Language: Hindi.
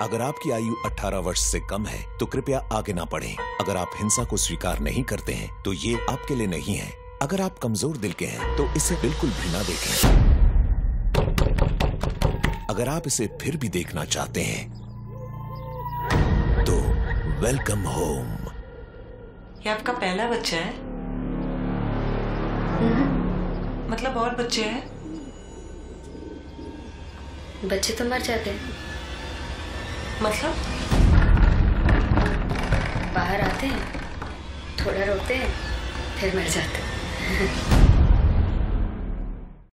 अगर आपकी आयु 18 वर्ष से कम है तो कृपया आगे ना बढ़ें। अगर आप हिंसा को स्वीकार नहीं करते हैं तो ये आपके लिए नहीं है। अगर आप कमजोर दिल के हैं तो इसे बिल्कुल भी ना देखें। अगर आप इसे फिर भी देखना चाहते हैं तो वेलकम होम। ये आपका पहला बच्चा है? मतलब और बच्चे हैं? बच्चे तो मर जाते हैं। मतलब? बाहर आते हैं, थोड़ा रोते हैं, फिर मर जाते हैं।